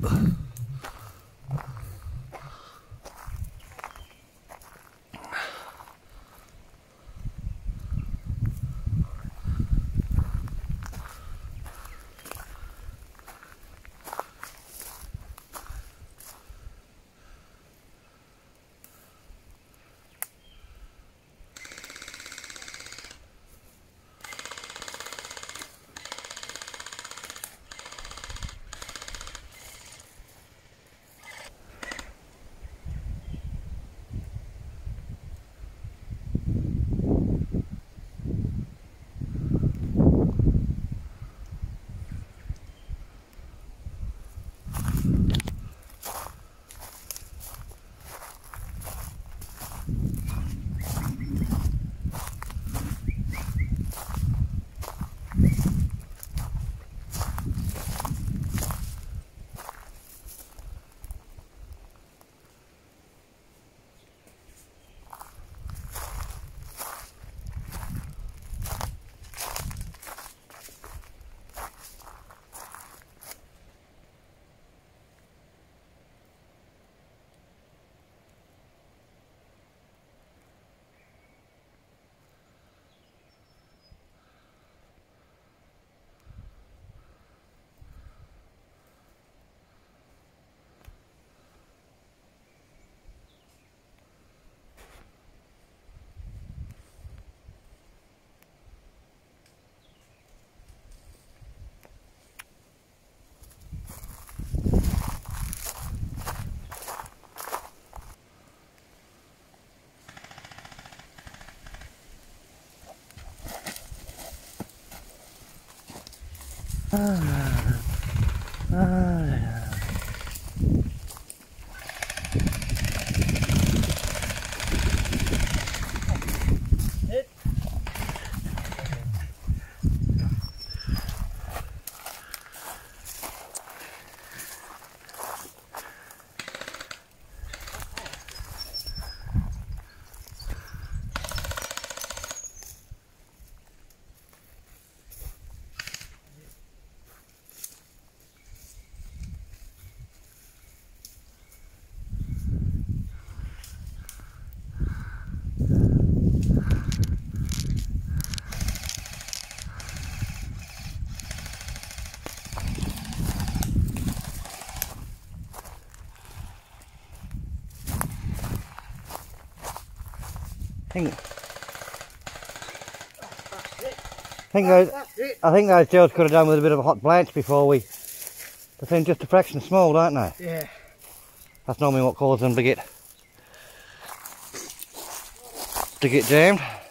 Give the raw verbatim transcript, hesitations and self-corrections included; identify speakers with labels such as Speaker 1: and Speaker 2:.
Speaker 1: Ah, ah. I think, I think those, I think those gels could have done with a bit of a hot blanch before we, they seem just a fraction small, don't they?
Speaker 2: Yeah.
Speaker 1: That's normally what causes them to get, to get jammed.